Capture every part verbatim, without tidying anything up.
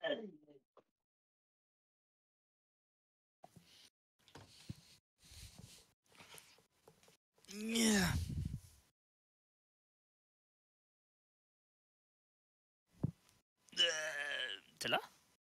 Yeah. Euh, T'es là?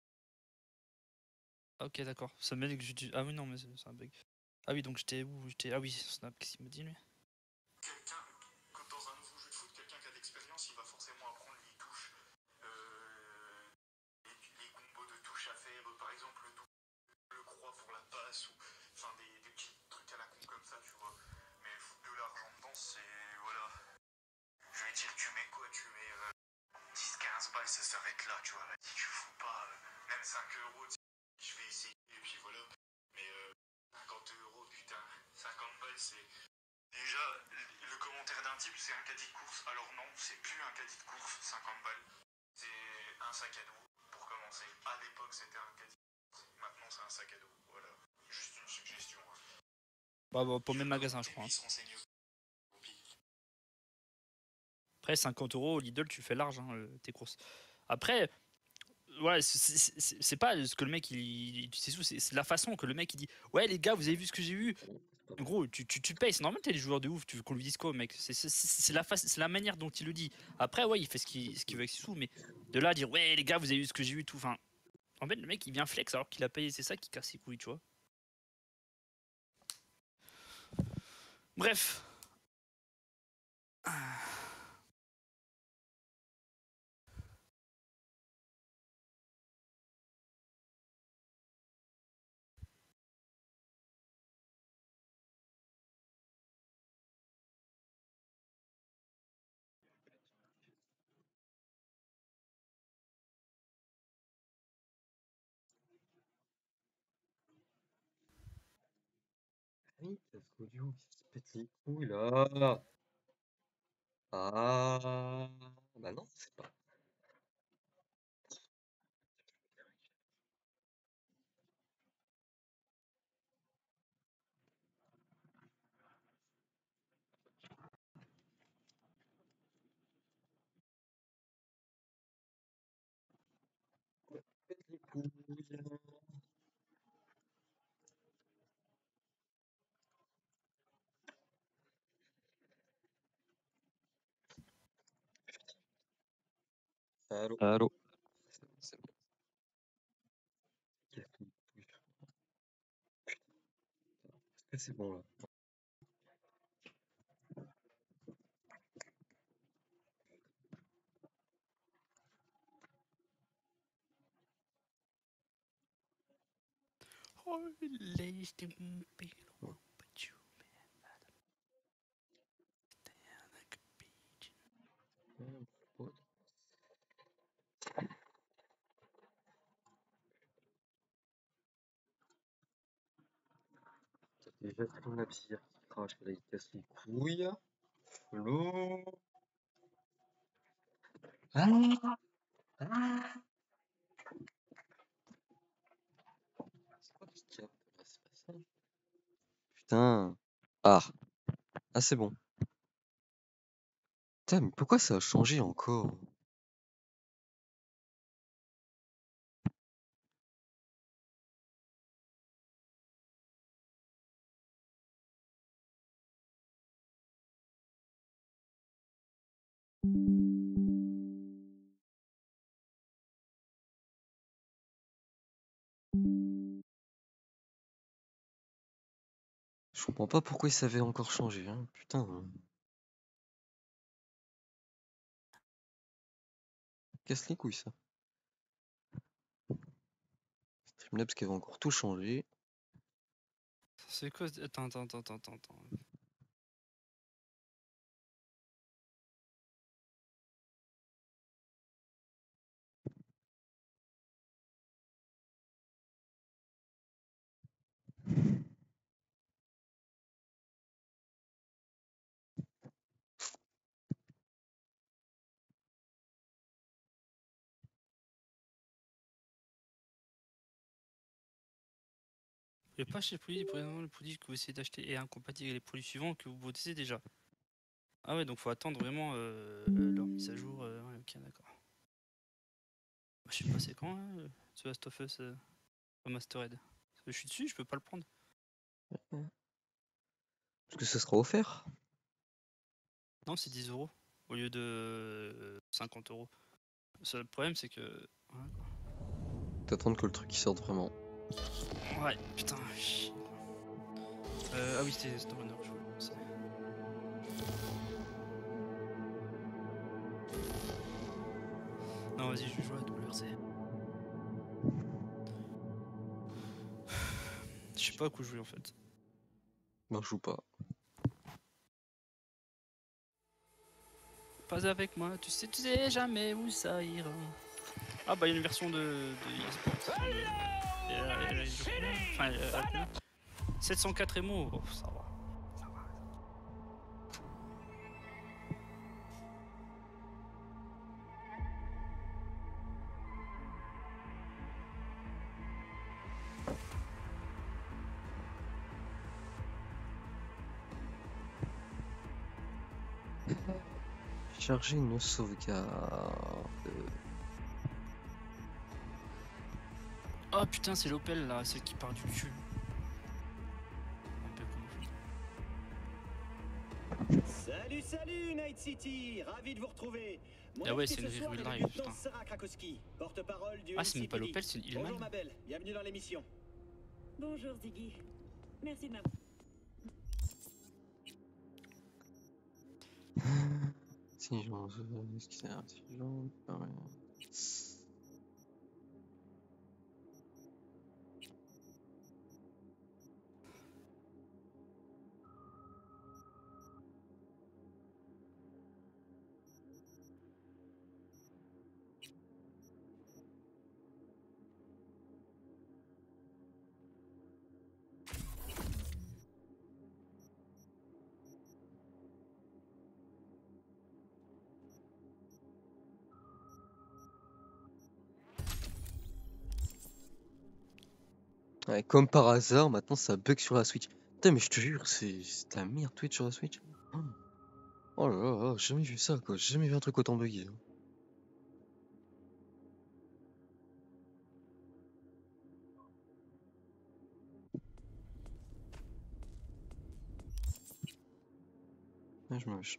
Ok, d'accord. Ça m'a dit que j'ai... Ah oui, non, mais c'est un bug. Ah oui, donc j'étais où? J'étais... Ah oui, Snap, qu'est-ce qu'il me dit, lui? Quelqu'un, dans un nouveau jeu de foot, quelqu'un qui a d'expérience, il va forcément apprendre les touches, euh, les, les combos de touches à faire, par exemple le double, le croix pour la passe, ou enfin des, des petits trucs à la con comme ça, tu vois. Mais foutre de l'argent dedans, c'est. Voilà. Je vais dire, tu mets quoi? Tu mets euh, dix quinze balles, ça s'arrête là, tu vois. Si tu fous pas euh, même cinq euros, je vais essayer, et puis voilà. Mais euh, cinquante euros, putain, cinquante balles, c'est. Déjà, le commentaire d'un type, c'est un caddie de course. Alors non, c'est plus un caddie de course, cinquante balles. C'est un sac à dos, pour commencer. À l'époque, c'était un caddie de course. Maintenant, c'est un sac à dos. Voilà. Juste une suggestion. Bah, bah pour le même magasin, je crois. Hein. Après, cinquante euros au Lidl, tu fais large, hein, tes courses. Après, ouais, c'est pas ce que le mec, il, c'est la façon que le mec, il dit « Ouais, les gars, vous avez vu ce que j'ai eu ?» En gros, tu, tu, tu payes, c'est normal, t'es des joueurs de ouf, tu veux qu'on lui dise quoi, mec? C'est la, la manière dont il le dit. Après, ouais, il fait ce qu'il qu veut avec ses sous, mais de là à dire, ouais, les gars, vous avez vu ce que j'ai eu, tout. Enfin, en fait, le mec, il vient flex alors qu'il a payé, c'est ça qui casse ses couilles, tu vois. Bref. Oui, parce qu'audio, il se pète les couilles là. Ah, bah non, c'est pas. Pète les couilles. Allô. Allô. C'est bon, c'est bon. Est-ce que c'est bon là? T'as déjà pris la bière qui crache, là il casse les couilles. L'eau. Ah, ah. C'est quoi qui capte là? C'est pas ça. Putain. Ah. Ah, c'est bon. Putain, mais pourquoi ça a changé encore? Je comprends pas pourquoi ça avait encore changé, hein. Putain. Casse les couilles ça. Streamlabs qui avait encore tout changé. C'est quoi? Attends, attends, attends, attends, attends. Le pas chez les produits, le produit que vous essayez d'acheter est incompatible avec les produits suivants que vous connaissez déjà. Ah ouais, donc faut attendre vraiment euh, leur mise à jour. Euh, ouais, ok, d'accord. Je sais pas c'est quand hein, The Last of Us euh, Remastered. Je suis dessus, je peux pas le prendre. Parce que ce sera offert. Non, c'est dix euros au lieu de euh, cinquante euros. Le problème c'est que. Ouais, T'attends que le truc il sorte vraiment. ouais putain. chier. Euh, ah oui, c'était Stormrunner, je voulais lancer. Non, vas-y, je vais jouer à W R C. Je sais pas à quoi jouer en fait. Ben je joue pas. Pas avec moi, tu sais, tu sais jamais où ça ira. Ah bah il y a une version de, de eSport. Enfin, de- et, euh, et, euh, enfin, euh, combien sept cent quatre émo, oh, ça va. Ça va. Charger une sauvegarde. Oh putain, c'est l'Opel là, celle qui part du cul. Un peu comme Salut, salut Night City, ravi de vous retrouver. Mon Ah ouais, invité c'est une ce soir revue est de le live, lieutenant putain. Sarah Krakowski, porte-parole du Ah, c'est même pas N C P D. l'Opel, c'est une Bonjour Hillman. ma belle, bienvenue dans l'émission. Bonjour Ziggy. Merci de m'avoir. Si j'en ce qui sert, si j'en permets. Ouais, comme par hasard, maintenant ça bug sur la Switch. Putain, mais je te jure, c'est c'est la merde Twitch sur la Switch. Oh, oh là là, là, j'ai jamais vu ça quoi, j'ai jamais vu un truc autant bugué. hein. Ah, je me... je-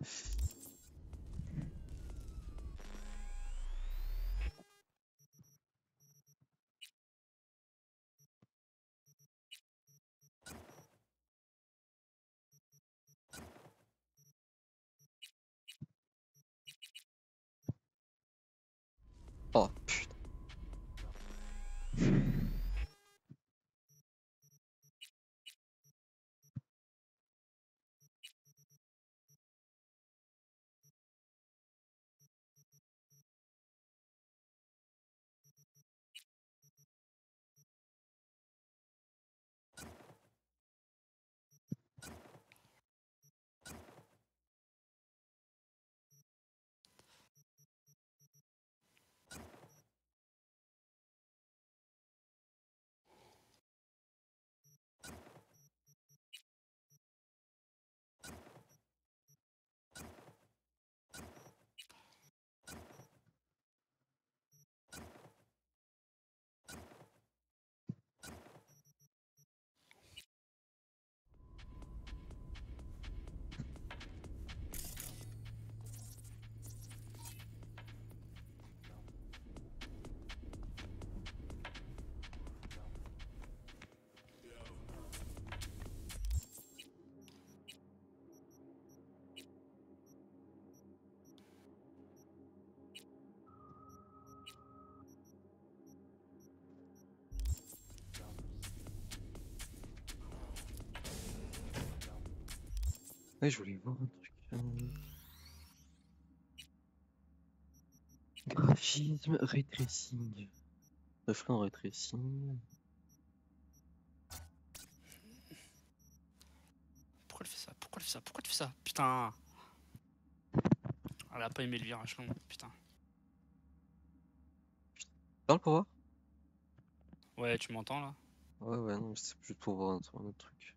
Oh putain. Ouais, je voulais voir un truc. euh, Graphisme, ray tracing. Reflet en ray tracing. Pourquoi elle fait ça Pourquoi elle fait ça Pourquoi tu fais ça Putain. Elle a pas aimé le virage long, putain. Parle pour voir. Ouais, tu m'entends là Ouais, ouais, non, c'est juste pour voir un, un autre truc.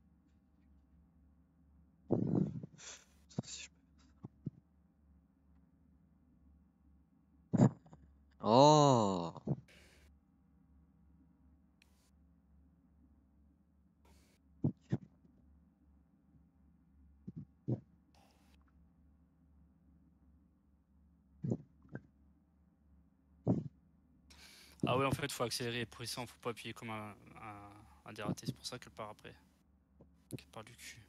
Ça, si je peux- Oh! Ah ouais, en fait, faut accélérer et presser, faut pas appuyer comme un, un, un dératé, c'est pour ça qu'elle part après. Qu'elle part du cul.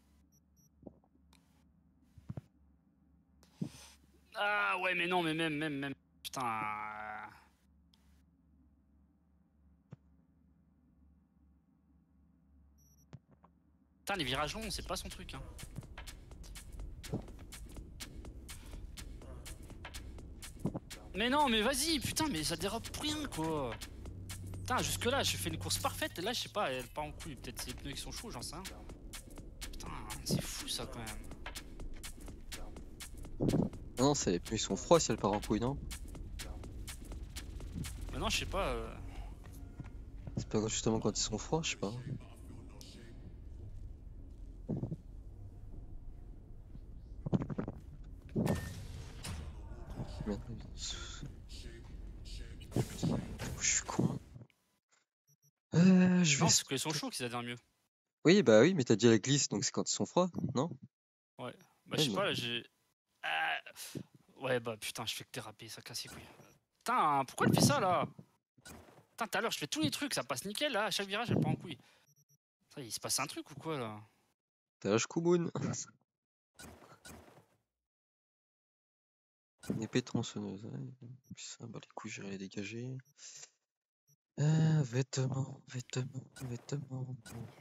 Ah ouais, mais non, mais même, même, même. Putain. Putain, les virages longs, c'est pas son truc, hein. Mais non, mais vas-y, putain, mais ça dérape pour rien, quoi. Putain, jusque là, je fais une course parfaite, et là, je sais pas, elle part en couille. Peut-être c'est les pneus qui sont chauds, j'en sais rien. Putain, c'est fou ça quand même. Non, c'est les pneus ils sont froids si elle part en couille, non? Mais non, je sais pas. Euh... C'est pas justement quand ils sont froids, je sais pas. Merde. Je suis con. Euh, je vais. Non, c'est qu'ils sont chauds qu'ils adhèrent mieux. Oui, bah oui, mais t'as dit la glisse, donc c'est quand ils sont froids, non? Ouais. Bah, Ouais, je sais non. pas, là, j'ai. Ah... Ouais, bah putain, je fais que déraper, ça casse les couilles. Putain, pourquoi elle fait ça là? Putain, tout à l'heure, je fais tous les trucs, ça passe nickel là, à chaque virage, elle part en couille. Putain, il se passe un truc ou quoi là? T'as l'âge Koumoun. Une épée tronçonneuse. Ouais. Ça, bah les couilles, je vais les dégager. Euh, vêtements, vêtements, vêtements.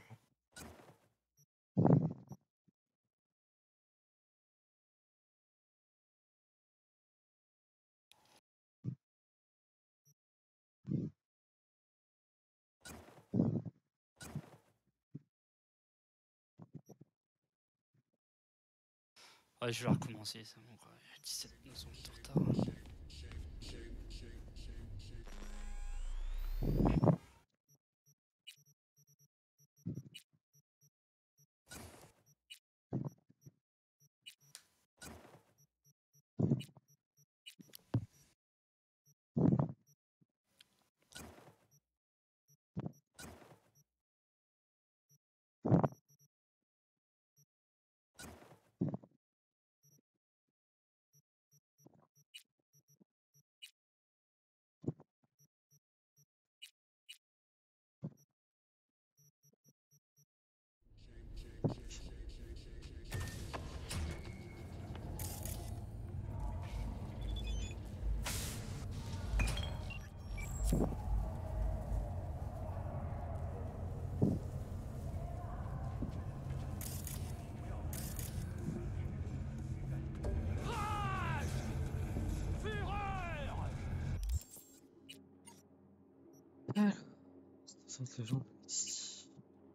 Ouais, je vais recommencer, c'est bon quoi. dix-sept neuf minutes de retard. Alors, ça c'est gens ici.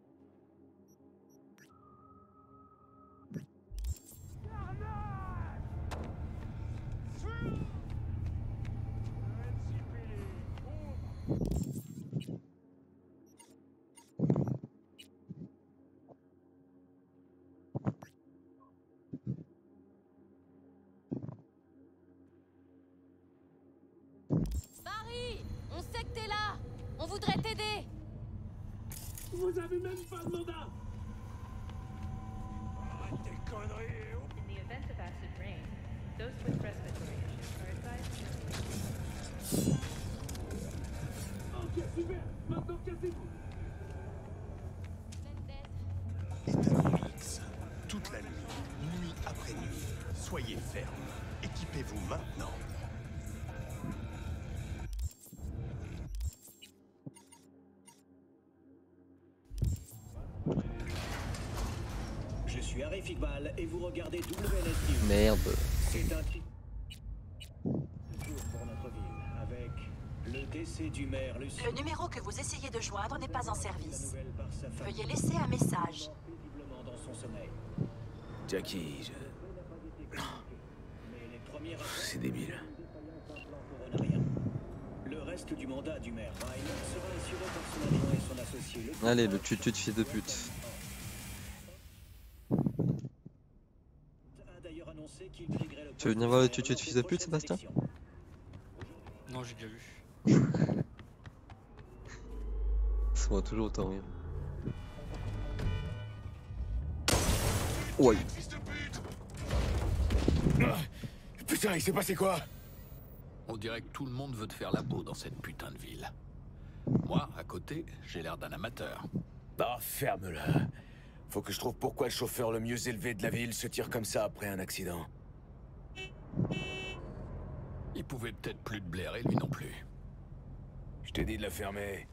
Barry, on sait que t'es là. On voudrait t'aider. Vous avez même pas de mandat. Arrête tes conneries. In the event of acid rain, those with respiratory issues are advised to... Ok, super. Maintenant, cassez-vous. Vendez. Toute la nuit, nuit après nuit. Soyez fermes. Équipez-vous maintenant. Je suis Arif Iqbal et vous regardez W N S News. Merde. C'est un tri- jour pour notre ville, avec le décès du maire Lucie. Le numéro que vous essayez de joindre n'est pas en La service. nouvelle par sa famille. Veuillez laisser un message. Mort paisiblement dans son sommeil. Jackie, je... Mais les premiers rapports c'est débile. d'un plan pour un rien. Le reste du mandat du maire Ryan sera assuré par son adjoint et son associé. Le Allez, le tutu de fils de pute. a d'ailleurs annoncé qu'il briguerait le Tu veux venir voir le tutu de fils de pute, Sébastien? Non, j'ai déjà vu. Ça va toujours autant rire. Ouais. Putain, il s'est passé quoi? On dirait que tout le monde veut te faire la peau dans cette putain de ville. Moi, à côté, j'ai l'air d'un amateur. Bah, ferme-la. Faut que je trouve pourquoi le chauffeur le mieux élevé de la ville se tire comme ça après un accident. Il pouvait peut-être plus te blairer, lui non plus. Je t'ai dit de la fermer.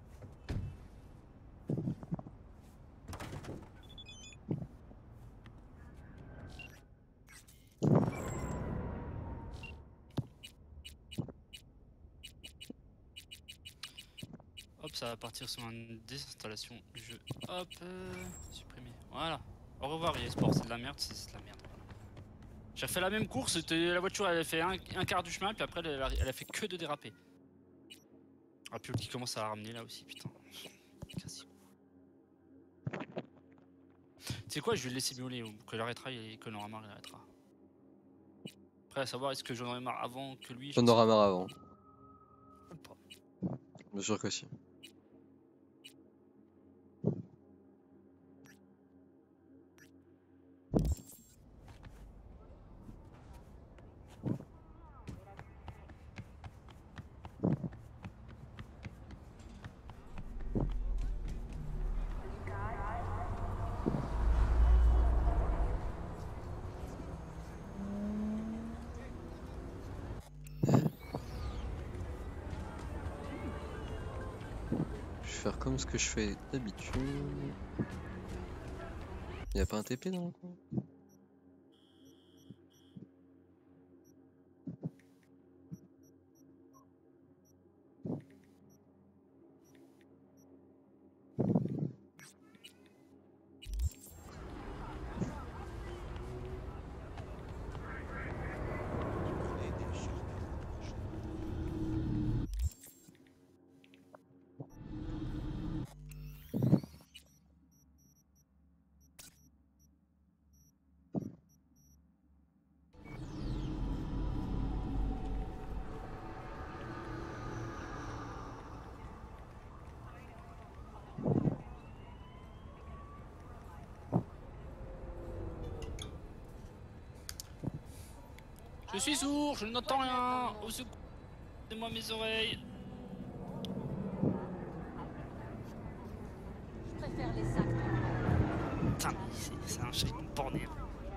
Hop, ça va partir sur une désinstallation du jeu. Hop, euh, supprimer. Voilà. Au revoir, E A Sports, c'est de la merde, c'est c'est de la merde. Voilà. J'ai refait la même course, c'était- la voiture elle a fait un, un quart du chemin, puis après elle a, elle a fait que de déraper. Ah, puis qui commence à la ramener là aussi, putain. Casse-y. Tu sais quoi, je vais le laisser miauler, que il arrêtera et que j'en aurai marre, il arrêtera. Après, à savoir, est-ce que j'en aurai marre avant que lui? je J'en sais aurai pas. marre avant. Ou pas. Je jure que si. Je vais faire comme ce que je fais d'habitude. Y a pas un T P dans le coin? Je suis sourd, je n'entends rien. Au secours, c'est-moi mes oreilles. Je préfère les sacs. Putain, mais c'est- c'est un chat borné.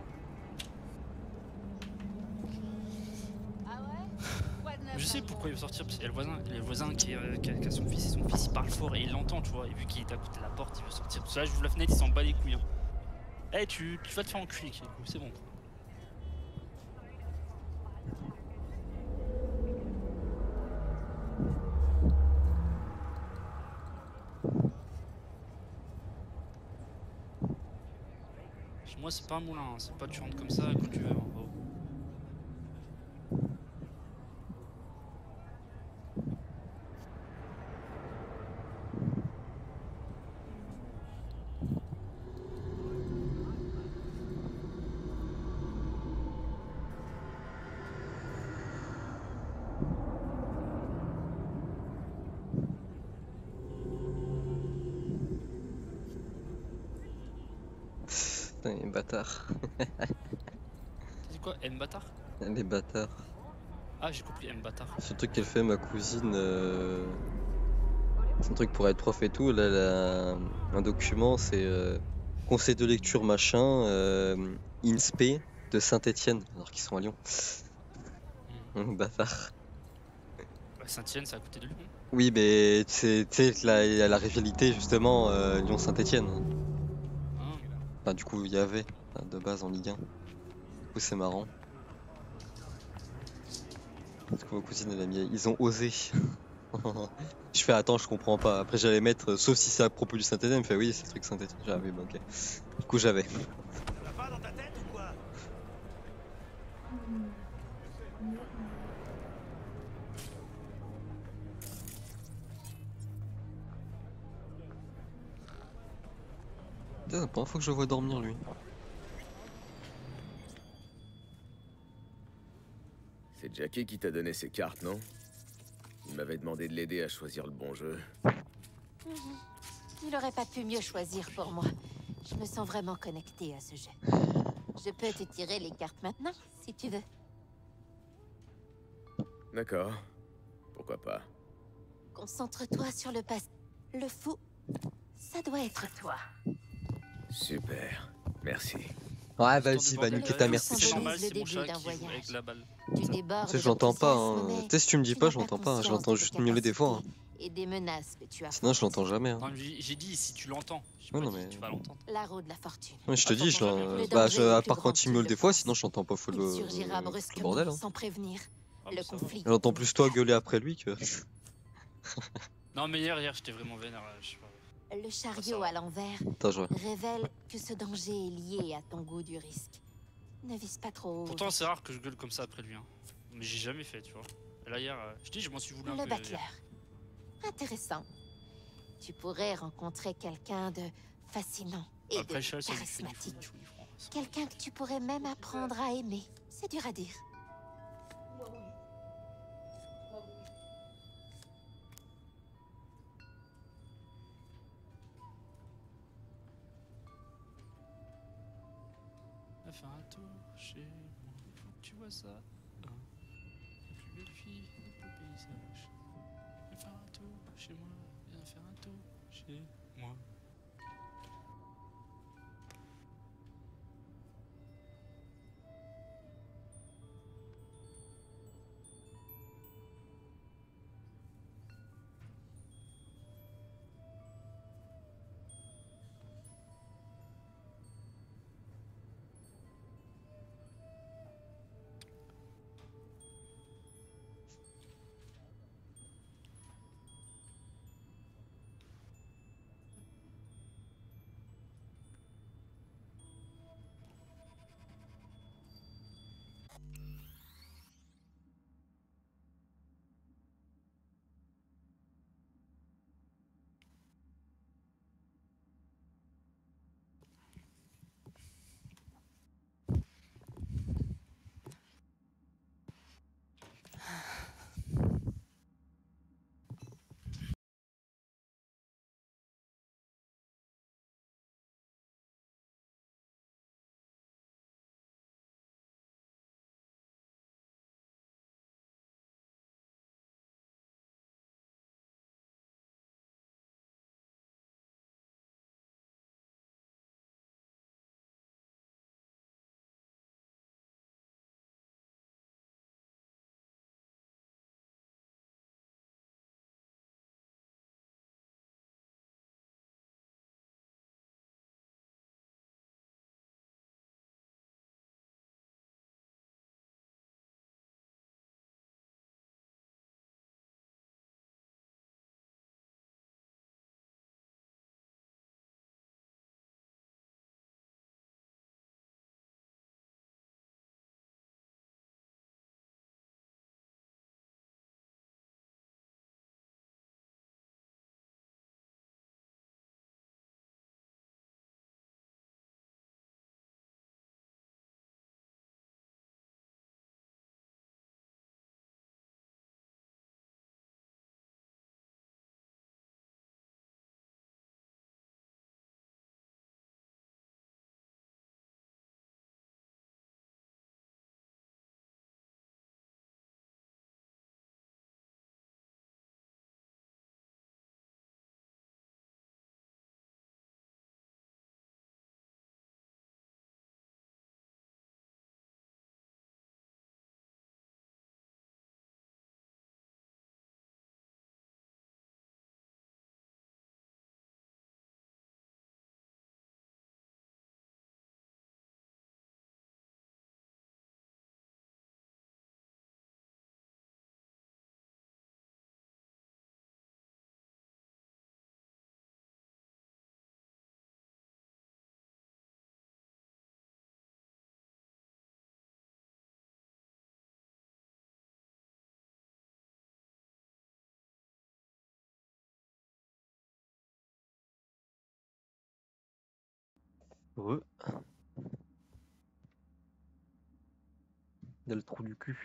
Ah ouais? Quoi de neuf, Je sais Raymond? pourquoi il veut sortir, parce qu'il y a le voisin, il y a le voisin qui, est, euh, qui, a, qui a son fils, et son fils il parle fort et il l'entend, tu vois, et vu qu'il est à côté de la porte, il veut sortir. Parce que là, je ouvre la fenêtre, il s'en bat les couilles. Hein. Eh, tu, tu vas te faire enculer, Kirikou, c'est bon. Chez moi, c'est pas un moulin, hein, c'est pas tu rentres comme ça quand tu veux. Hein. Oh. Putain, les bâtards. T'as dit quoi, M bâtard? Les bâtards. Ah, j'ai compris, M bâtard. C'est le truc qu'elle fait, ma cousine. Euh... C'est un truc pour être prof et tout. Là, elle a un document, c'est euh, conseil de lecture machin, euh, INSPE de Saint-Étienne, alors qu'ils sont à Lyon. Hmm. Bâtard. Bah, Saint-Etienne, c'est à côté de Lyon. Oui, mais tu sais, là, il y a la rivalité justement euh, Lyon-Saint-Étienne. Ah. Enfin, du coup, il y avait enfin, de base en Ligue un. Du coup, c'est marrant. Du coup, ma cousine, elle a mis. Ils ont osé. Je fais attends, je comprends pas. Après, j'allais mettre, sauf si c'est à propos du Saint-Étienne. Elle me fait oui, c'est le truc Saint-Étienne. J'avais, bah, ok. Du coup, j'avais. Ça va pas dans ta tête ou quoi? C'est la première fois que je le vois dormir, lui. C'est Jackie qui t'a donné ces cartes, non? Il m'avait demandé de l'aider à choisir le bon jeu. Mhm. Il aurait pas pu mieux choisir pour moi. Je me sens vraiment connectée à ce jeu. Je peux te tirer les cartes maintenant, si tu veux. D'accord. Pourquoi pas? Concentre-toi sur le passé. Le fou, ça doit être toi. Super. Merci. Ouais, Histoire de vas-y, va bordel, niquer euh, ta mère, c'est c'est C'est chiant. normal, le c'est mon début chat d'un qui joue avec voyage. la balle. Tu débordes Tu sais, je l'entends pas, hein. d'enthousiasme, Tu sais, si tu me dis tu pas, n'as je l'entends pas. Je conscience l'entends de juste tes miauler des fois. hein. capacités et des menaces que tu Sinon, je affrontes. l'entends jamais. Hein. Non, mais j'ai j'ai dit si tu l'entends. J'ai Ouais, pas non, dit mais- tu vas l'entendre. La roue de la fortune. Ouais, je te Ah, dis, je t'entends l'en- jamais. Le bah, danger je- est à plus part grand quand il qu'il meule le des fois, pense. sinon je l'entends pas full Il le, surgira le brusquement, bordel. Hein. sans prévenir. Ah, Le bah, ça va. conflit. J'entends plus toi gueuler après lui que. Non, mais hier, hier, j'étais vraiment vénère. là, Je sais pas. Le Ça chariot va. à l'envers Attends, je vois. révèle que ce danger est lié à ton goût du risque. Ne vise pas trop haut. Pourtant, c'est rare que je gueule comme ça après lui. Hein. Mais j'ai jamais fait, tu vois. Et là, hier, euh, je dis, je m'en suis voulu un Le peu. battleur. Intéressant. Tu pourrais rencontrer quelqu'un de fascinant et Après, de le chat, ça lui fait du charismatique. fou, du fou, du fou. Quelqu'un que tu pourrais même apprendre à aimer. C'est dur à dire. Elle fait un tour chez moi. Faut que tu vois ça. Hein. Plus belle fille de beau paysage. Viens faire un tour chez moi. Viens faire un tour chez moi. Re. Il y a le trou du cul.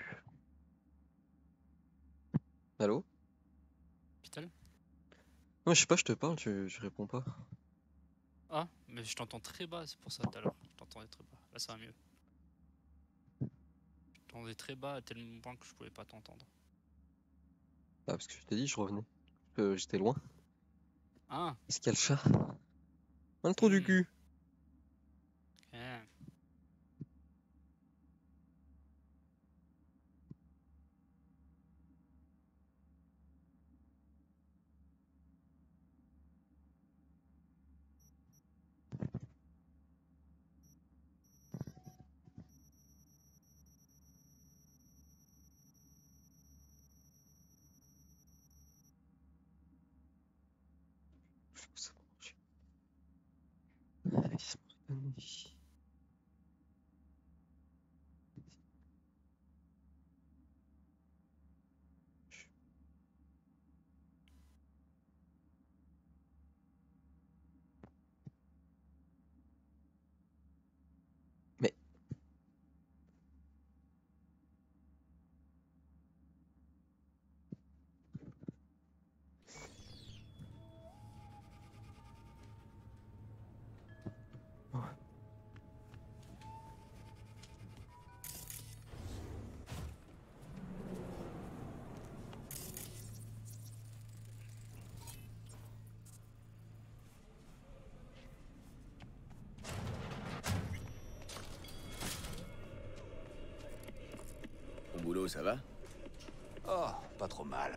Allô? Hôpital. Ouais, je sais pas, je te parle, tu, tu réponds pas. Ah, mais je t'entends très bas, c'est pour ça tout à l'heure. Je t'entendais très bas. Là, ça va mieux. Je t'entendais très bas à tel point que je pouvais pas t'entendre. Ah, parce que je t'ai dit, je revenais. Euh, J'étais loin. Ah. Est-ce qu'il y a le chat? Dans le trou du Hmm. cul. Ok. Ça va marcher. Ah, ils sont revenus. Mais Ton boulot, ça va? Oh, pas trop mal.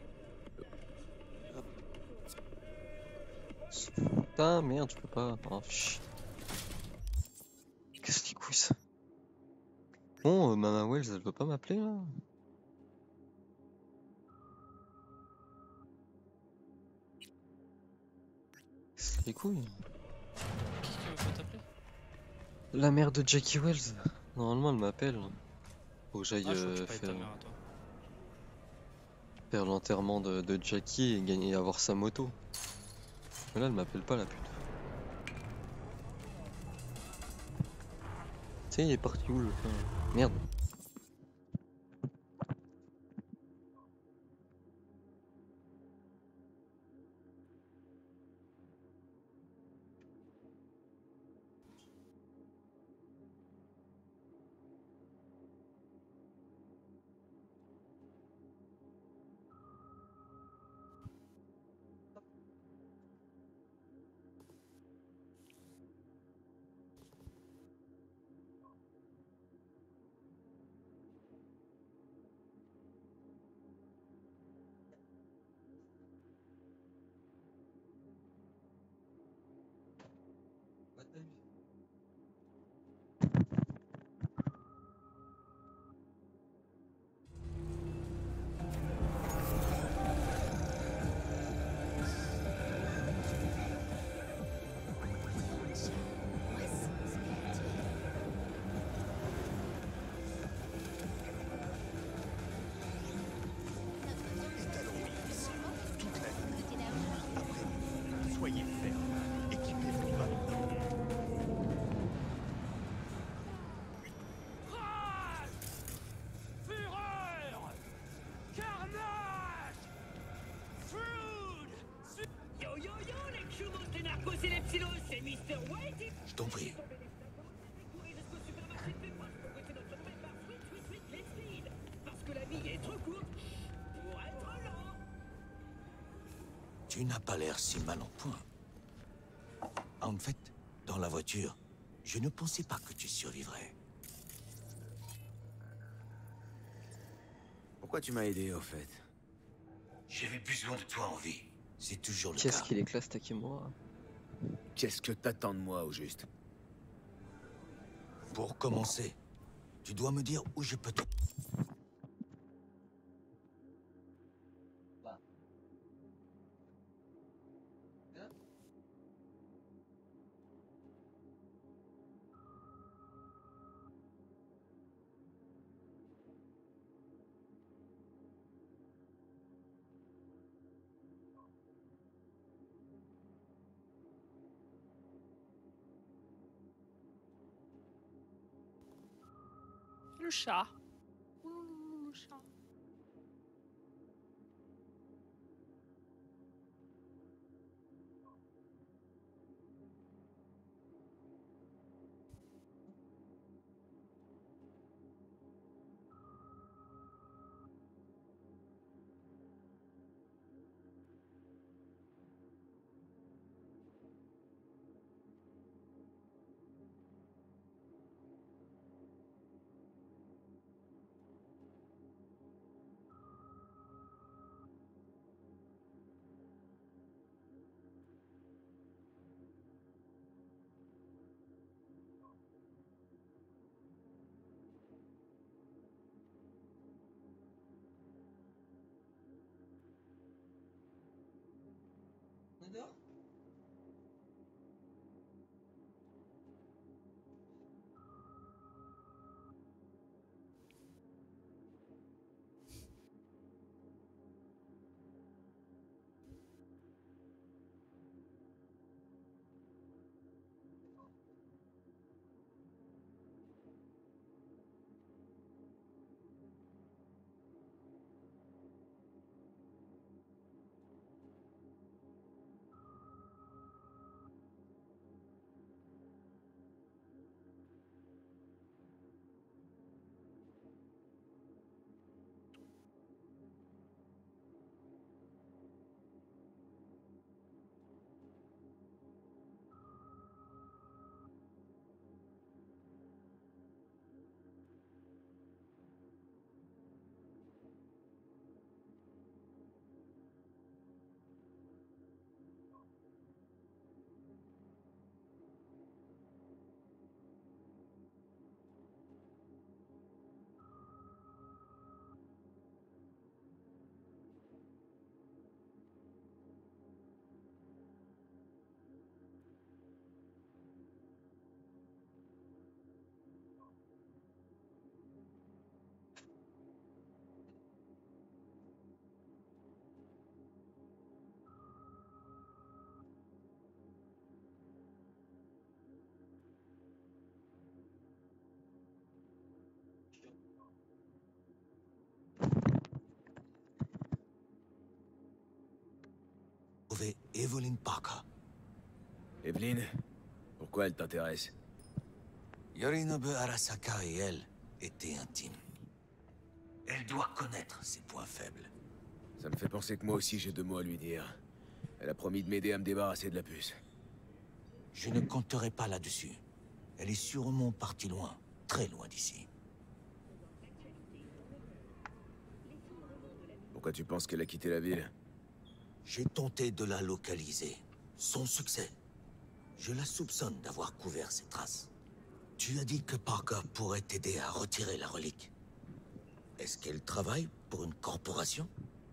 putain, merde, je peux pas. Oh, chut. Qu'est-ce que couilles ça? Bon, euh, Mama Wells, elle veut pas m'appeler là? Qu'est-ce les couilles? Qui qui veut pas t'appeler? La mère de Jackie Wells. Normalement, elle m'appelle. Faut que j'aille Ah, je crois que tu euh, parlais de ta faire, mère à toi. faire l'enterrement de, de Jackie et gagner avoir sa moto. Mais là, elle m'appelle pas la pute. Tu sais, il est parti où le fin? Merde. Étalons-nous ici, toute la nuit, nuit après nuit. Soyez fermes. Équipez-vous maintenant. Fureur! Carnage! Food! Yo yo yo, les chumos des narcos et les psylos, c'est mister White! Je t'en prie. Parce que la vie est trop courte pour être lent! Tu n'as pas l'air si mal en point. En fait, dans la voiture, je ne pensais pas que tu survivrais. Pourquoi tu m'as aidé, au fait? J'avais besoin de toi en vie. C'est toujours le Qu'est-ce cas. qu'il est classe, Takemura? Qu'est-ce que t'attends de moi, au juste? Pour commencer, tu dois me dire où je peux te... Le chat. Ouh, le chat. dehors? Trouver Evelyn Parker. Evelyn? Pourquoi elle t'intéresse? Yorinobu Arasaka et elle étaient intimes. Elle doit connaître ses points faibles. Ça me fait penser que moi aussi j'ai deux mots à lui dire. Elle a promis de m'aider à me débarrasser de la puce. Je ne compterai pas là-dessus. Elle est sûrement partie loin, très loin d'ici. Pourquoi tu penses qu'elle a quitté la ville? J'ai tenté de la localiser, sans succès. Je la soupçonne d'avoir couvert ses traces. Tu as dit que Parker pourrait t'aider à retirer la relique. Est-ce qu'elle travaille pour une corporation?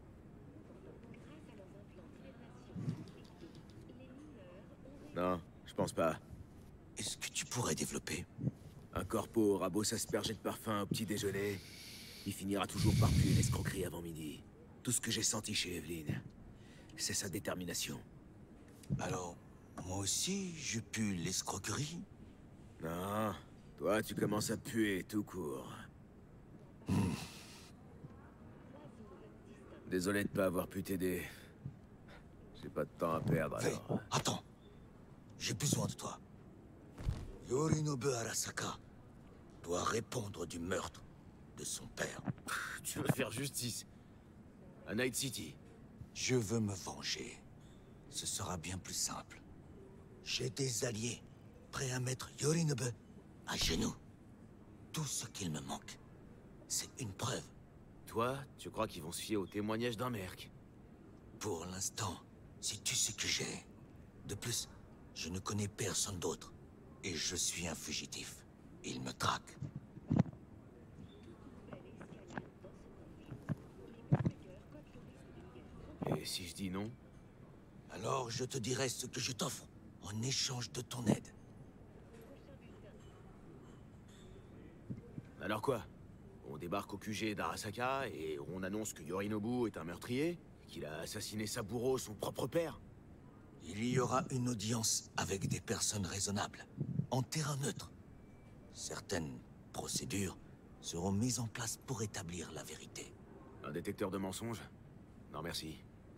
Non, je pense pas. Est-ce que tu pourrais développer? Un corpo aura beau s'asperger de parfum au petit déjeuner, il finira toujours par puer l'escroquerie avant midi. Tout ce que j'ai senti chez Evelyn, c'est sa détermination. Alors, moi aussi, je pue l'escroquerie? Non, toi tu commences à puer tout court. Hmm. Désolé de pas avoir pu t'aider. J'ai pas de temps à perdre Fais, alors. attends. J'ai besoin de toi. Yorinobu Arasaka doit répondre du meurtre de son père. Tu veux faire justice à Night City? Je veux me venger. Ce sera bien plus simple. J'ai des alliés prêts à mettre Yorinobu à genoux. Tout ce qu'il me manque, c'est une preuve. Toi, tu crois qu'ils vont se fier au témoignage d'un merc? Pour l'instant, c'est tout ce que j'ai. De plus, je ne connais personne d'autre. Et je suis un fugitif. Il me traque. Et si je dis non? Alors je te dirai ce que je t'offre en échange de ton aide. Alors quoi? On débarque au Q G d'Arasaka et on annonce que Yorinobu est un meurtrier? Qu'il a assassiné Saburo, son propre père? Il y aura une audience avec des personnes raisonnables, en terrain neutre. Certaines procédures seront mises en place pour établir la vérité. Un détecteur de mensonges? Non merci.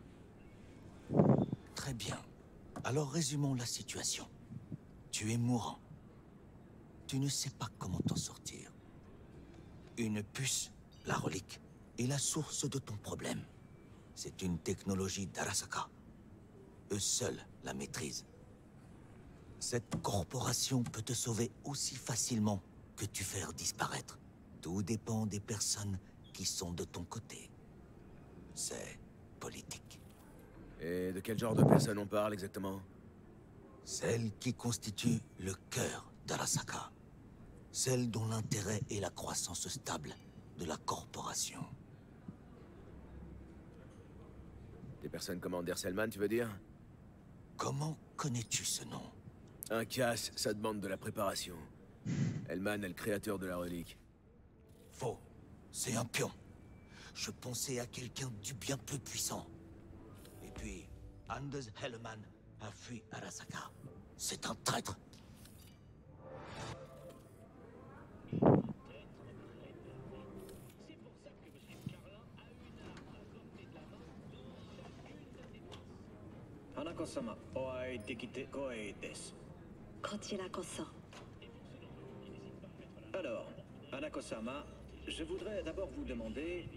Très bien. Alors résumons la situation. Tu es mourant. Tu ne sais pas comment t'en sortir. Une puce, la relique, est la source de ton problème. C'est une technologie d'Arasaka. Eux seuls la maîtrisent. Cette corporation peut te sauver aussi facilement que tu faire disparaître. Tout dépend des personnes qui sont de ton côté. C'est politique. Et de quel genre de personnes on parle exactement? Celle qui constitue le cœur d'Arasaka. Celle dont l'intérêt est la croissance stable de la corporation. Des personnes comme Anders Hellman, tu veux dire? Comment connais-tu ce nom? Un casse, ça demande de la préparation. Hellman est le créateur de la relique. Faux. C'est un pion. Je pensais à quelqu'un du bien plus puissant. Et puis, Anders Hellman a fui Arasaka. C'est un traître. Hanako-sama, oai dekite koe desu. Kochira-koso. Alors, Hanako-sama, je voudrais d'abord vous demander...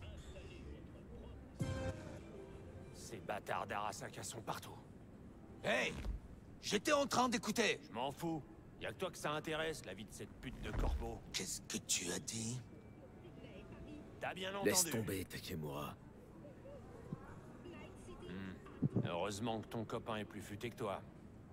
Ces bâtards d'Arasaka sont partout. Hey! J'étais en train d'écouter. Je m'en fous. Y'a que toi que ça intéresse, la vie de cette pute de corbeau. Qu'est-ce que tu as dit? T'as bien entendu. Laisse tomber, Takemura. Hmm. Heureusement que ton copain est plus futé que toi.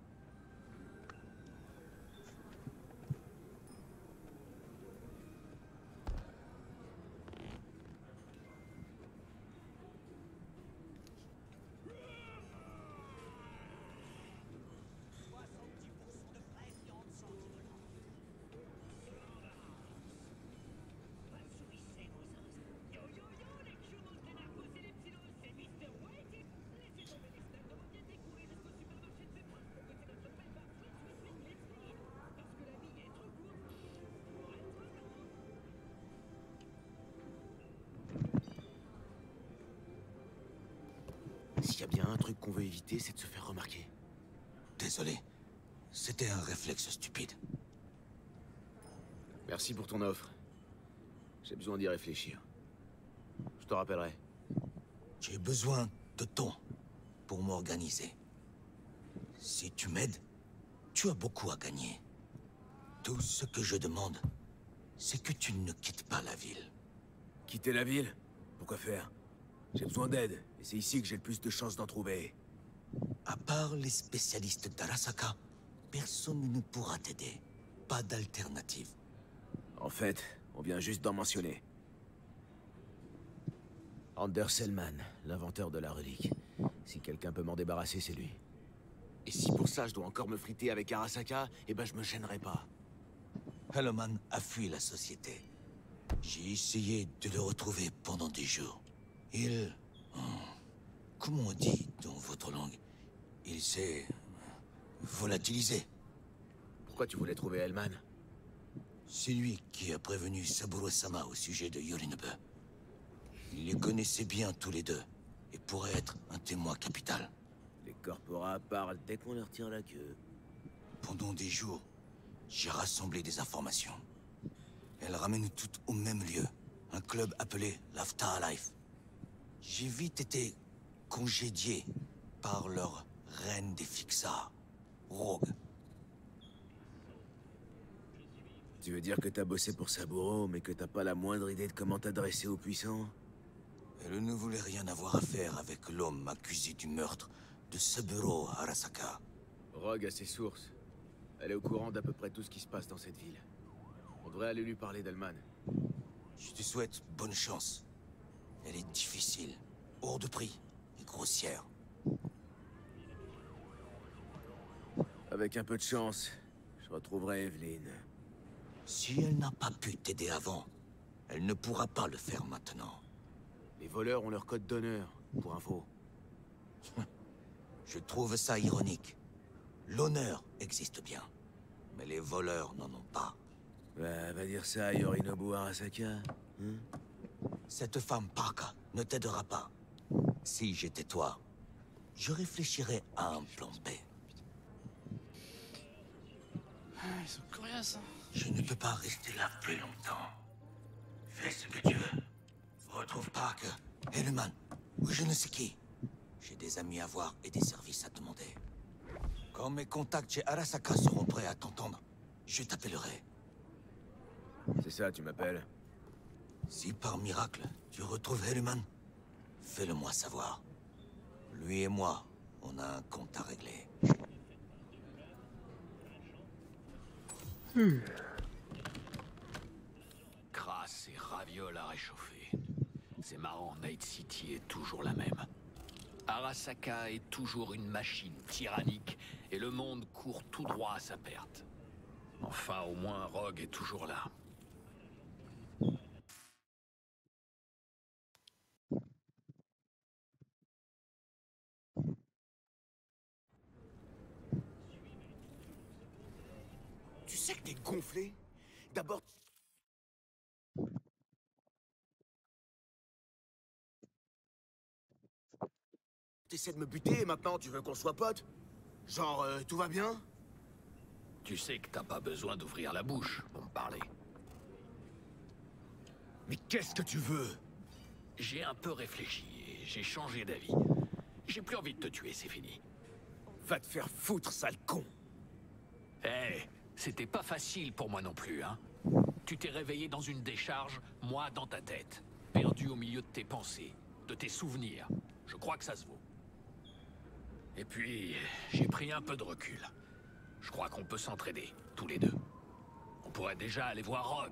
S'il y a bien un truc qu'on veut éviter, c'est de se faire remarquer. Désolé. C'était un réflexe stupide. Merci pour ton offre. J'ai besoin d'y réfléchir. Je te rappellerai. J'ai besoin de temps pour m'organiser. Si tu m'aides, tu as beaucoup à gagner. Tout ce que je demande, c'est que tu ne quittes pas la ville. Quitter la ville? Pourquoi faire? J'ai besoin d'aide, et c'est ici que j'ai le plus de chances d'en trouver. À part les spécialistes d'Arasaka, personne ne pourra t'aider. Pas d'alternative. En fait, on vient juste d'en mentionner. Anders Hellman, l'inventeur de la relique. Si quelqu'un peut m'en débarrasser, c'est lui. Et si pour ça je dois encore me friter avec Arasaka, eh ben je me gênerai pas. Hellman a fui la société. J'ai essayé de le retrouver pendant des jours. Il... Comment on dit dans votre langue? Il s'est... volatilisé. Pourquoi tu voulais trouver Hellman? C'est lui qui a prévenu Saburo-sama au sujet de Yorinobu. Il les connaissait bien tous les deux, et pourrait être un témoin capital. Les corporats parlent dès qu'on leur tire la queue. Pendant des jours, j'ai rassemblé des informations. Elles ramènent toutes au même lieu, un club appelé l'Afterlife. J'ai vite été congédié par leur reine des Fixars, Rogue. Tu veux dire que t'as bossé pour Saburo, mais que t'as pas la moindre idée de comment t'adresser aux puissants? Elle ne voulait rien avoir à faire avec l'homme accusé du meurtre de Saburo Arasaka. Rogue a ses sources. Elle est au courant d'à peu près tout ce qui se passe dans cette ville. On devrait aller lui parler d'Hellman. Je te souhaite bonne chance. Elle est difficile, hors de prix et grossière. Avec un peu de chance, je retrouverai Evelyn. Si elle n'a pas pu t'aider avant, elle ne pourra pas le faire maintenant. Les voleurs ont leur code d'honneur, pour info. Je trouve ça ironique. L'honneur existe bien, mais les voleurs n'en ont pas. Bah, va dire ça à Yorinobu Arasaka, hein? Cette femme Parka ne t'aidera pas. Si j'étais toi, je réfléchirais à un plan B. Ah, ils sont coriaces, hein. Je ne peux pas rester là plus longtemps. Fais ce que tu veux. Retrouve Parker, Hellman, ou je ne sais qui. J'ai des amis à voir et des services à demander. Quand mes contacts chez Arasaka seront prêts à t'entendre, je t'appellerai. C'est ça, tu m'appelles? Si par miracle, tu retrouves Hellman, fais-le moi savoir. Lui et moi, on a un compte à régler. Hmm. Crasse et ravioles à réchauffer. C'est marrant, Night City est toujours la même. Arasaka est toujours une machine tyrannique et le monde court tout droit à sa perte. Enfin, au moins, Rogue est toujours là. Tu sais que t'es gonflé? D'abord... T'essaies de me buter et maintenant tu veux qu'on soit potes? Genre, euh, tout va bien? Tu sais que t'as pas besoin d'ouvrir la bouche pour me parler. Mais qu'est-ce que tu veux? J'ai un peu réfléchi et j'ai changé d'avis. J'ai plus envie de te tuer, c'est fini. Va te faire foutre, sale con! Eh, c'était pas facile pour moi non plus, hein. Tu t'es réveillé dans une décharge, moi dans ta tête. Perdu au milieu de tes pensées, de tes souvenirs. Je crois que ça se vaut. Et puis, j'ai pris un peu de recul. Je crois qu'on peut s'entraider, tous les deux. On pourrait déjà aller voir Rogue.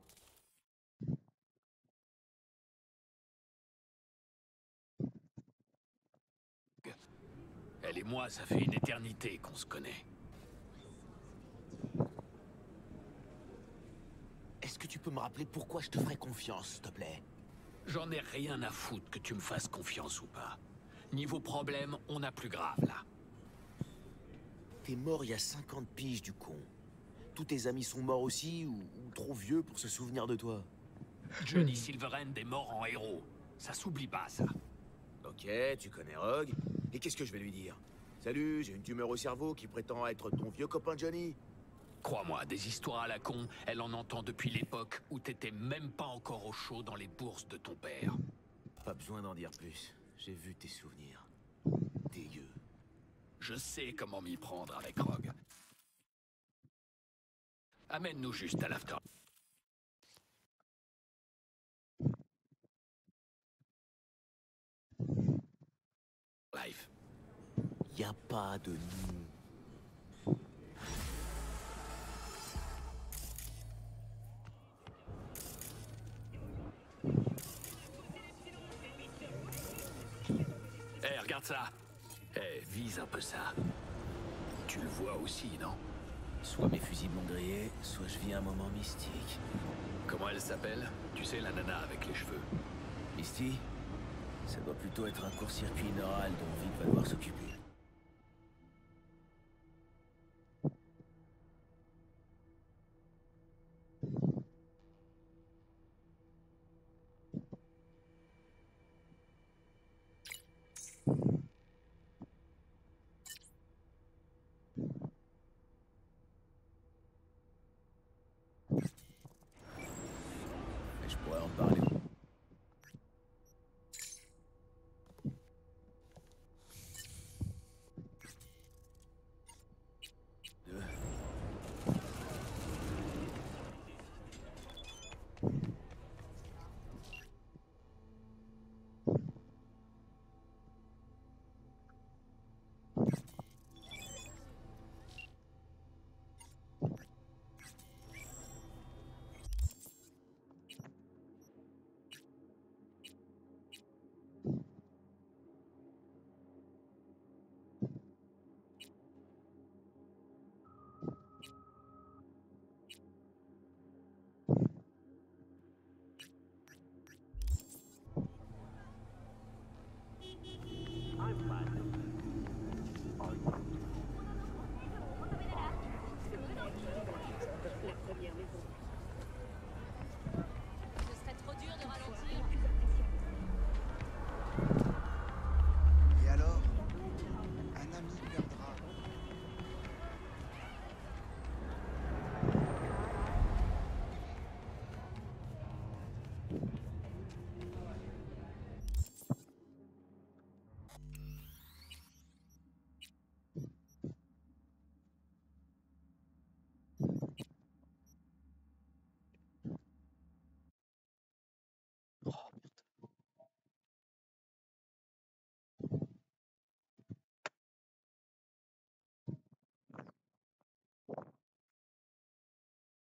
Elle et moi, ça fait une éternité qu'on se connaît. Est-ce que tu peux me rappeler pourquoi je te ferais confiance, s'il te plaît? J'en ai rien à foutre que tu me fasses confiance ou pas. Niveau problème, on a plus grave, là. T'es mort il y a cinquante piges, du con. Tous tes amis sont morts aussi, ou, ou trop vieux pour se souvenir de toi. Johnny Silverhand est mort en héros. Ça s'oublie pas, ça. Ok, tu connais Rogue. Et qu'est-ce que je vais lui dire? Salut, j'ai une tumeur au cerveau qui prétend être ton vieux copain Johnny. Crois-moi, des histoires à la con, elle en entend depuis l'époque où t'étais même pas encore au chaud dans les bourses de ton père. Pas besoin d'en dire plus. J'ai vu tes souvenirs. Dégueu. Je sais comment m'y prendre avec Rogue. Amène-nous juste à l'after. Life. Y a pas de nous. Eh, regarde ça. Eh, vise un peu ça. Tu le vois aussi, non? Soit mes fusils m'ont grillé, soit je vis un moment mystique. Comment elle s'appelle? Tu sais, la nana avec les cheveux. Misty? Ça doit plutôt être un court-circuit neural dont Vic va devoir s'occuper.